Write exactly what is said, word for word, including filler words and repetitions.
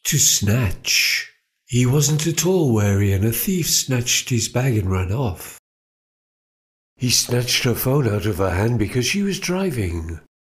To snatch. He wasn't at all wary, and a thief snatched his bag and ran off. He snatched her phone out of her hand because she was driving.